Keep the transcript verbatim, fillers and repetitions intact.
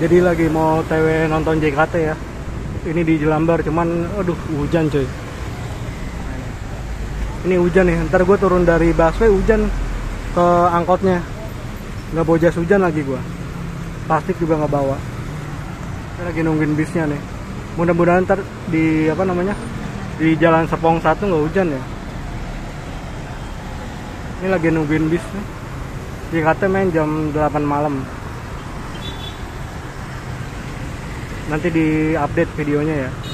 Jadi lagi mau T W nonton J K T ya. Ini di Jelambar, cuman aduh hujan coy. Ini hujan nih, ntar gue turun dari busway hujan ke angkotnya. Nggak bawa jas hujan lagi gue. Plastik juga nggak bawa. Kita lagi nungguin bisnya nih. Mudah-mudahan ntar di apa namanya di Jalan Serpong satu nggak hujan ya. Ini lagi nungguin bis nih. J K T main jam delapan malam. Nanti di update videonya ya.